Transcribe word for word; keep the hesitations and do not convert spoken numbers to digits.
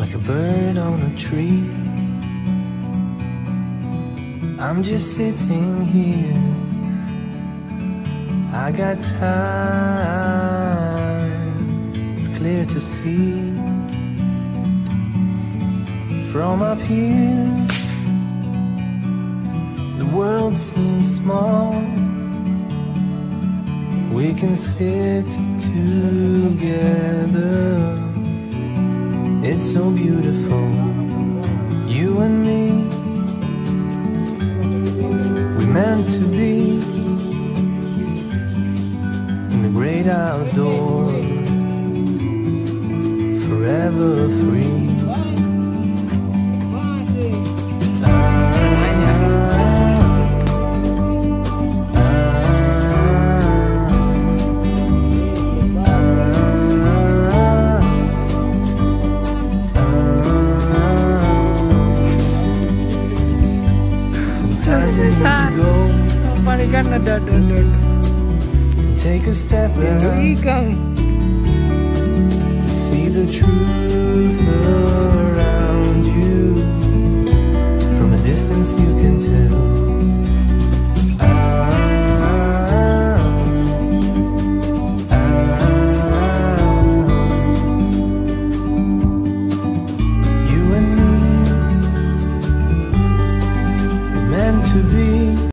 like a bird on a tree. I'm just sitting here, I got time, it's clear to see. From up here, the world seems small. We can sit together, it's so beautiful, you and me. We meant to be in the great outdoors, forever free. Sometimes you need to go and take a step back to see the truth around you. From a distance you can tell